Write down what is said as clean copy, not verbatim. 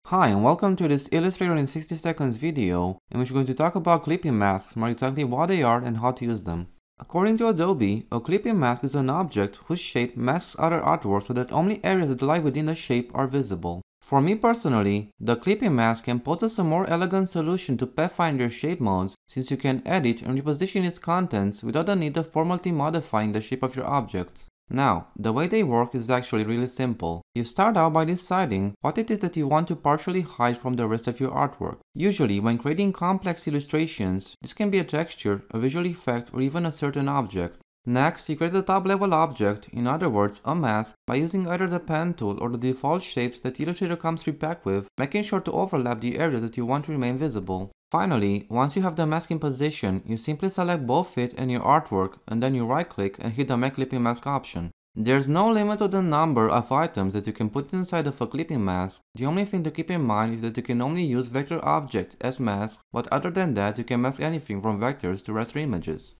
Hi and welcome to this Illustrator in 60 seconds video in which we're going to talk about clipping masks, more exactly what they are and how to use them. According to Adobe, a clipping mask is an object whose shape masks other artwork so that only areas that lie within the shape are visible. For me personally, the clipping mask can pose as a more elegant solution to Pathfinder shape modes since you can edit and reposition its contents without the need of permanently modifying the shape of your object. Now, the way they work is actually really simple. You start out by deciding what it is that you want to partially hide from the rest of your artwork. Usually, when creating complex illustrations, this can be a texture, a visual effect, or even a certain object. Next, you create a top-level object, in other words, a mask, by using either the pen tool or the default shapes that Illustrator comes pre-packed with, making sure to overlap the areas that you want to remain visible. Finally, once you have the mask in position, you simply select both it and your artwork, and then you right-click and hit the Make Clipping Mask option. There's no limit to the number of items that you can put inside of a clipping mask. The only thing to keep in mind is that you can only use vector objects as masks, but other than that you can mask anything from vectors to raster images.